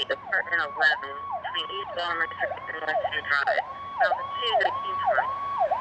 Street, apartment 11, between East Walnut Street and West Street Drive, south of 21920.